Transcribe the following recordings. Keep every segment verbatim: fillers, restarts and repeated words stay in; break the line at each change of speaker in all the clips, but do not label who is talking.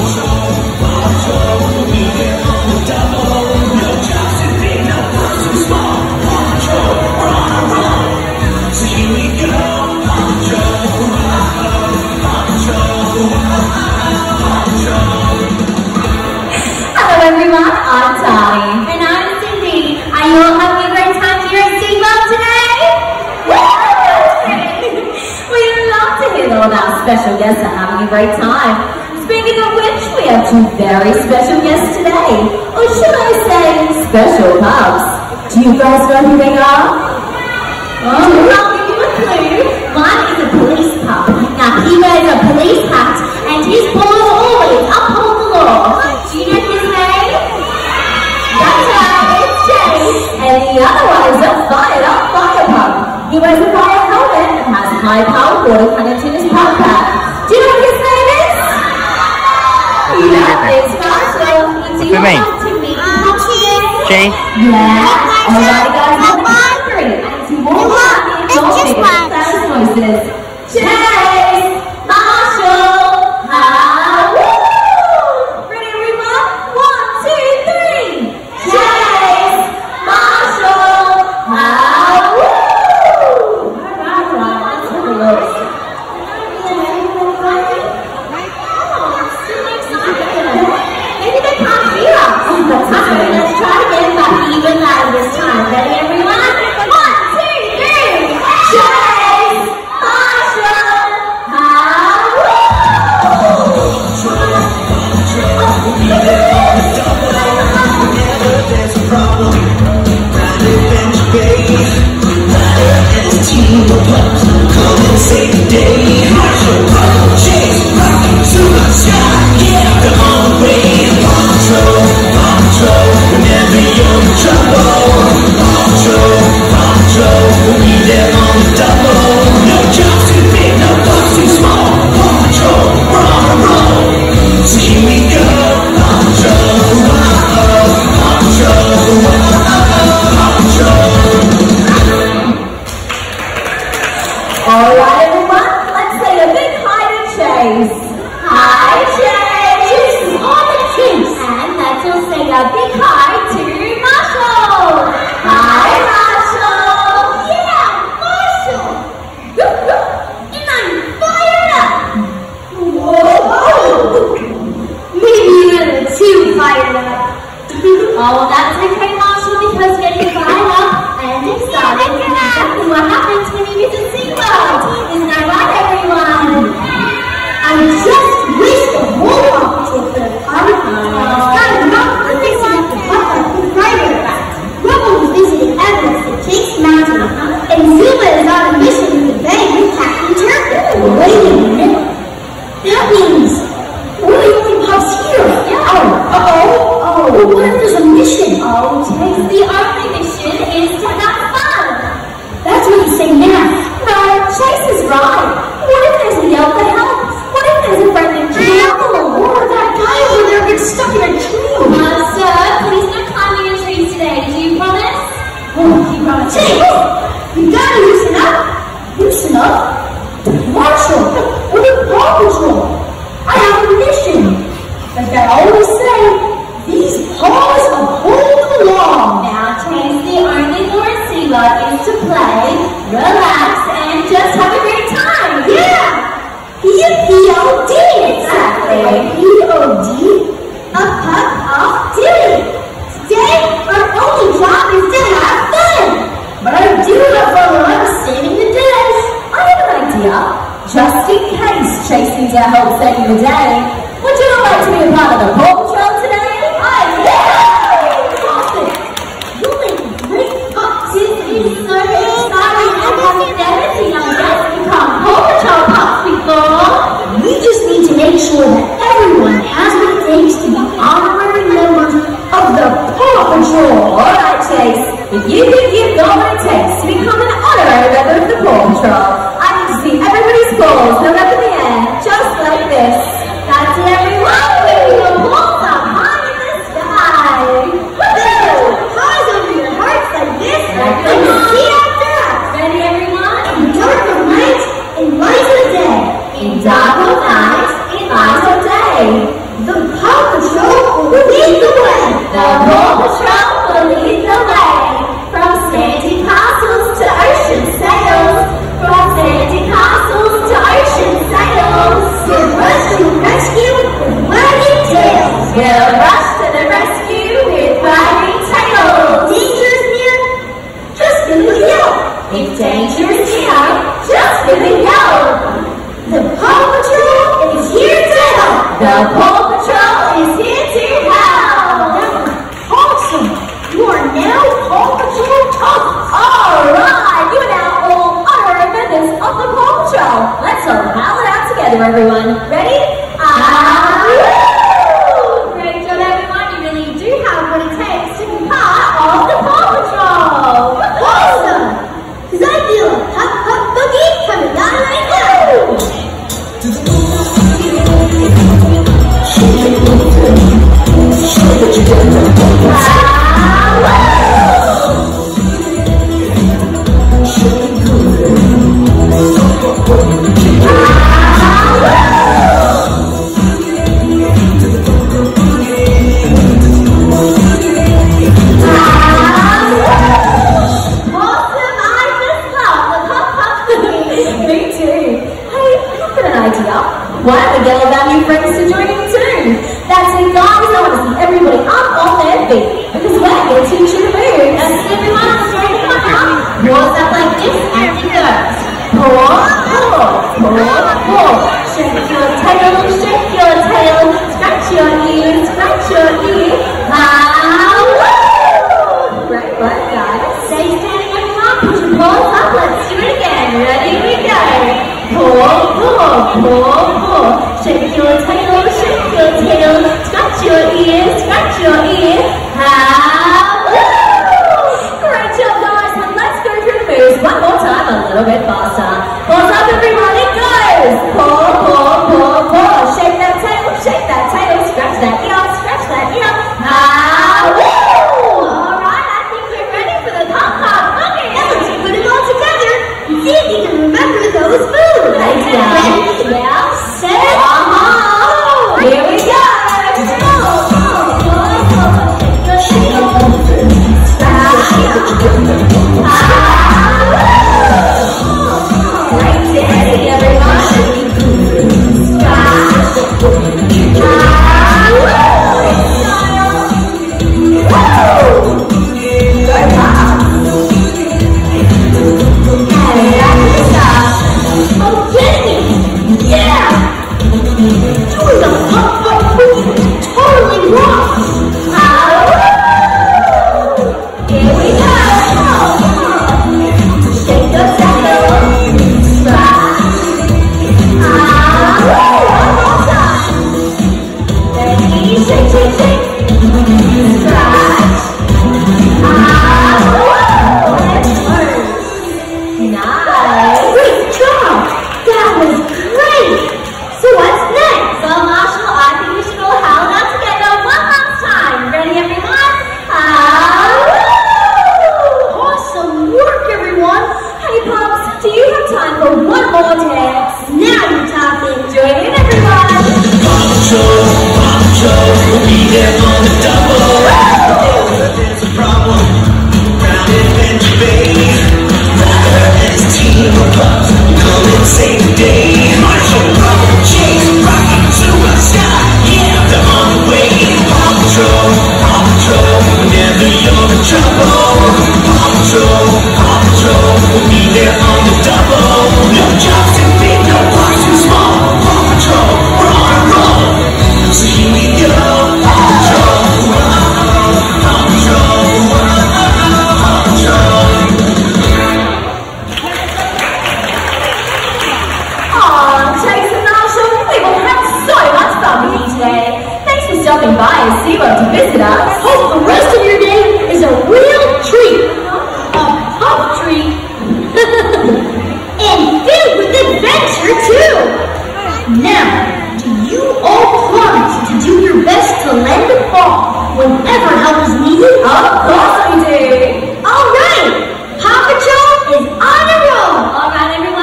Special guests are having a great time. Speaking of which, we have two very special guests today. Or should I say, special pups. Do you guys know who they are? Oh, I'll give you a clue. One is a police pup. Now, he wears a police hat, and his paws always uphold the law. Do you know his name? That's right, it's Chase. And the other one is a fired-up fire pup. He wears a fire helmet and has high-powered water cannons in his pump pack. Do you know what his name is? Yeah, it's Marshall. Do you want to meet him today?
Jay?
Yeah. Alright guys, I'm hungry. And if you want to it's just one. Noises. Chase! Marshall! How? Ready everyone? One, two, three! Chase! Marshall! How? Alright, alright, let's have a look. Maybe they can't hear us. That's okay. Let's try to get it back even louder this time. Ready, everyone? One, two, three. Chase! Marshall! How?
Whenever there's a problem, ride it, bench, babe. Rider and a team of pups, come and save the day. Marshall, Marshall, Chase, rocking to the sky. Yeah, they're on the way. Paw Patrol, Paw Patrol, whenever you're in trouble. Paw Patrol, Paw Patrol, we'll be there on the double. No job's too big, no bugs too small. Paw Patrol, we're on a roll. So here we go. Paw Patrol, uh-oh. Paw Patrol, uh-oh. Paw Patrol.
Alright everyone, let's say a big hi to Chase. Hi Chase! On the cheeks. And let's all say a big hi to Marshall. Hi Marshall! Yeah, Marshall! And I'm fired up! Whoa! Maybe a little too fired up. Oh, that's okay Marshall, because getting fired up and excited is exactly what happens when you visit SeaWorld. Isn't that right, everyone? I just wish the whole office was the party. That is not the thing like the butler who's writer fact. Rubble was visiting Everest at Chase Mountain, and Zuma is on a mission in the bay with Captain Turtle. Wait a minute. That means we're the only pups here. Yeah. Oh, uh-oh. Oh, what if there's a mission? Oh, Chase, the only mission is to have fun. That's what you say now. No, Chase is right. What if there's a yelp that helps? What if there's a friend in jail? Or that guy over there gets stuck in a tree? Uh, sir, please not climbing in trees today. Do you promise? Oh, he promised. Chase, you gotta loosen up. Loosen up? Marshall, what is Paw Patrol? I have a mission. Like I always say, these paws uphold the law. Now, Chase, the only more SeaWorld is to play, relax, and just have a great time. Yeah! P O D, exactly. P O D? A pup off duty. Today, our only job is to have fun. But I do have fun when I'm saving the day. I have an idea. Just in case Chase needs our help saving the day, would you like to be a part of the Paw Patrol today? Oh, yeah! Awesome! You'll make great pups. It is so exciting. I have never seen our guests become Paw Patrol pups before. We just need to make sure that everyone has what it takes to be honorary members of the Paw Patrol. Alright, Chase. If you think you've got what it takes to become an honorary member of the Paw Patrol, I need to see everybody's paws held up in the air, just like this. That's it, everyone. Waving your paws up high in the sky. Woo! Paws over your hearts like this, like the sea after us. Ready, everyone? In dark of night, in light of day. In dark of night, in light of day. The Paw Patrol will lead the way. The Paw Patrol will lead the way. From sandy castles to ocean sails. From sandy castles to ocean sails. We'll rush to the rescue with wagging tails. We'll rush to the rescue with wagging tails. Danger's near, just give a yell. If danger's near, just give a yell. The Paw Patrol is here to help. The Paw Patrol is here to help. Awesome. You are now Paw Patrol Top. All right. You are now all honorary members of the Paw Patrol. Let's all howl it out together, everyone. Ready? Ah! Great job, everyone. You really do have what it takes to be part of the Paw Patrol. Awesome. Because I feel a hop, hop, boogie coming down right now. Why don't we get all our new friends to join in too? That's it, guys. I want to see everybody up on their feet because we're going to teach you the moves. Let's see everyone on the street. Come on now. Walk up like this and it goes. Paw, paw, paw, paw. Shake your tail, shake your tail. Scratch your ear, scratch your ear. Ah, woo! Great work, guys. Stay standing, everyone. Put your paws up. Let's do it again. Ready? We go. Paw, paw, paw. Shake your tail, shake your tail, scratch your ear, scratch your ear. Ah, woo! Great job, guys. And let's go through the moves one more time, a little bit faster. Paws up, everyone. It goes. Paw, paw, paw, paw. Shake that tail, shake that tail, scratch that ear, scratch that ear. Ah, woo! All right, I think we're ready for the hop, hop, boogie. Now let's put it all together and see if you can remember those moves. Let's go. Yeah. Set. Uh-huh. Here we go. Great dancing, everyone.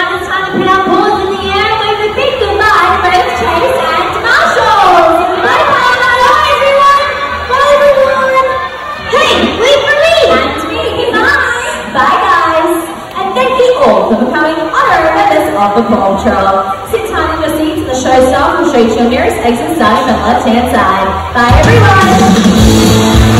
Put our paws in the air, wave a big goodbye, friends Chase and Marshall. of the Paw Patrol. Sit tight in your seats and the show starts. We'll show you to your nearest exit starting on the left-hand side. Bye, everyone!